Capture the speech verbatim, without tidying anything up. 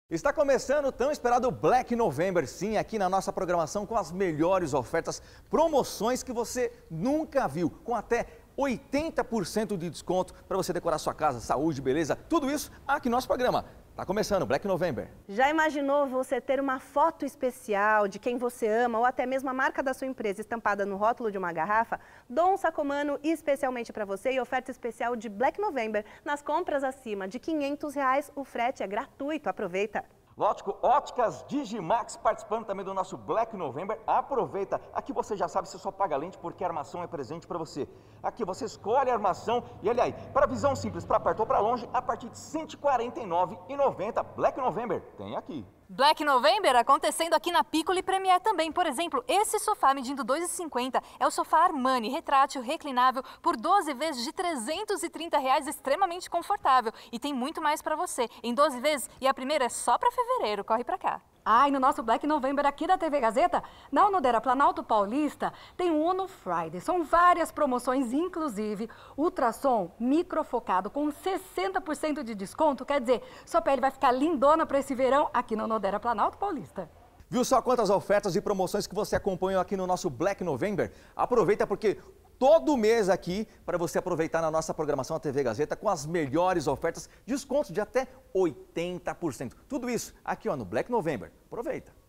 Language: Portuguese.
Está começando o tão esperado Black November, sim, aqui na nossa programação com as melhores ofertas, promoções que você nunca viu, com até oitenta por cento de desconto para você decorar sua casa, saúde, beleza, tudo isso aqui no nosso programa. Está começando Black November. Já imaginou você ter uma foto especial de quem você ama ou até mesmo a marca da sua empresa estampada no rótulo de uma garrafa? Dom Sacomano especialmente para você e oferta especial de Black November. Nas compras acima de quinhentos reais, o frete é gratuito. Aproveita! Lógico, Óticas Digimax participando também do nosso Black November. Aproveita, aqui você já sabe, você só paga lente porque a armação é presente para você. Aqui você escolhe a armação e olha aí, para visão simples, para perto ou para longe, a partir de cento e quarenta e nove reais e noventa centavos. Black November tem aqui. Black November acontecendo aqui na Piccoli Premier também. Por exemplo, esse sofá medindo dois reais e cinquenta centavos é o sofá Armani, retrátil, reclinável, por doze vezes de trezentos e trinta reais, extremamente confortável. E tem muito mais para você, em doze vezes, e a primeira é só para fevereiro. Corre para cá. Ah, e no nosso Black November aqui da T V Gazeta, na Unodera Planalto Paulista, tem o Uno Friday. São várias promoções, inclusive ultrassom microfocado com sessenta por cento de desconto. Quer dizer, sua pele vai ficar lindona para esse verão aqui na Unodera Planalto Paulista. Viu só quantas ofertas e promoções que você acompanhou aqui no nosso Black November? Aproveita porque todo mês aqui para você aproveitar na nossa programação da T V Gazeta com as melhores ofertas, descontos de até oitenta por cento. Tudo isso aqui ó, no Black November. Aproveita!